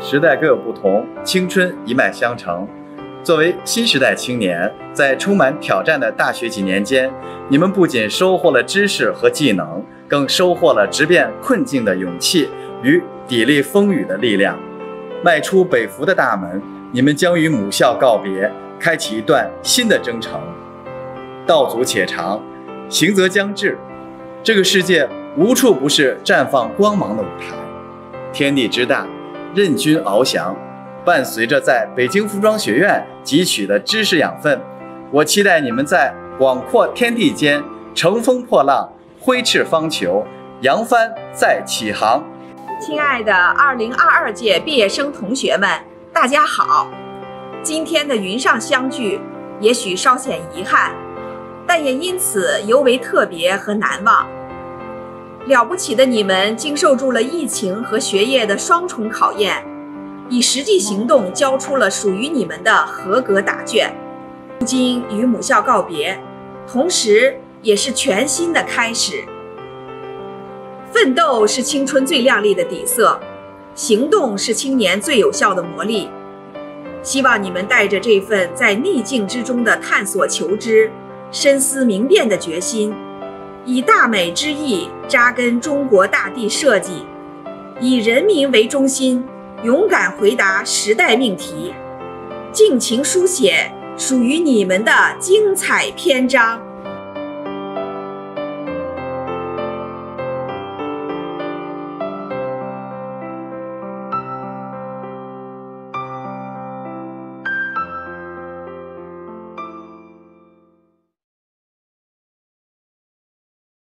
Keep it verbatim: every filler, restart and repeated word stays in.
时代各有不同，青春一脉相承。作为新时代青年，在充满挑战的大学几年间，你们不仅收获了知识和技能，更收获了直面困境的勇气与砥砺风雨的力量。迈出北服的大门，你们将与母校告别，开启一段新的征程。道阻且长，行则将至。这个世界无处不是绽放光芒的舞台，天地之大，任君翱翔。伴随着在北京服装学院汲取的知识养分，我期待你们在广阔天地间乘风破浪，挥斥方遒，扬帆再起航。 亲爱的二零二二届毕业生同学们，大家好！今天的云上相聚，也许稍显遗憾，但也因此尤为特别和难忘。了不起的你们经受住了疫情和学业的双重考验，以实际行动交出了属于你们的合格答卷。如今与母校告别，同时也是全新的开始。奋斗是青春最亮丽的底色，行动是青年最有效的磨砺。希望你们带着这份在逆境之中的探索求知、深思明辨的决心，以大美之意扎根中国大地设计，以人民为中心，勇敢回答时代命题，尽情书写属于你们的精彩篇章。